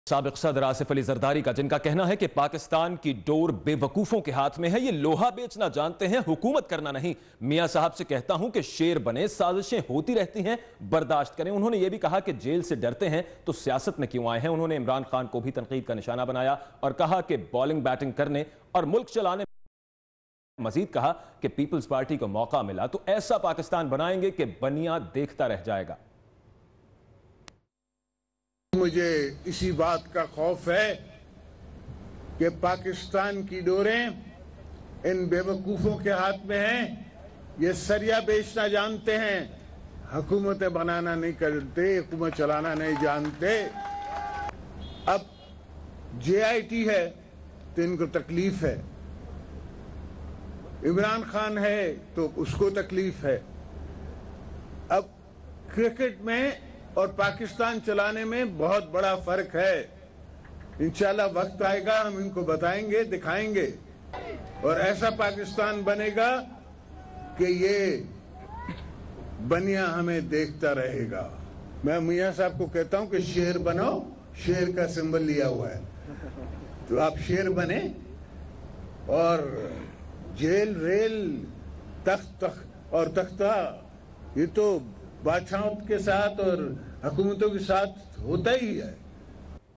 साबिक सदर आसिफ अली जरदारी का, जिनका कहना है कि पाकिस्तान की डोर बेवकूफों के हाथ में है, ये लोहा बेचना जानते हैं, हुकूमत करना नहीं। मियां साहब से कहता हूं कि शेर बने, साजिशें होती रहती हैं, बर्दाश्त करें। उन्होंने ये भी कहा कि जेल से डरते हैं तो सियासत में क्यों आए हैं। उन्होंने इमरान खान को भी तनकीद का निशाना बनाया और कहा कि बॉलिंग बैटिंग करने और मुल्क चलाने, मजीद कहा कि पीपल्स पार्टी को मौका मिला तो ऐसा पाकिस्तान बनाएंगे कि बनिया देखता रह जाएगा। मुझे इसी बात का खौफ है कि पाकिस्तान की डोरें इन बेवकूफों के हाथ में हैं। ये सरिया बेचना जानते हैं, हुकूमतें बनाना नहीं करते, हुकूमत चलाना नहीं जानते। अब JIT है तो इनको तकलीफ है, इमरान खान है तो उसको तकलीफ है। अब क्रिकेट में और पाकिस्तान चलाने में बहुत बड़ा फर्क है। इंशाल्लाह वक्त आएगा, हम इनको बताएंगे, दिखाएंगे और ऐसा पाकिस्तान बनेगा कि ये बनिया हमें देखता रहेगा। मैं मियां साहब को कहता हूं कि शेर बनो, शेर का सिंबल लिया हुआ है, तो आप शेर बने और जेल, रेल, तख्त और तख्ता, ये तो बादशाहों के साथ और हुकूमतों के साथ होता ही है।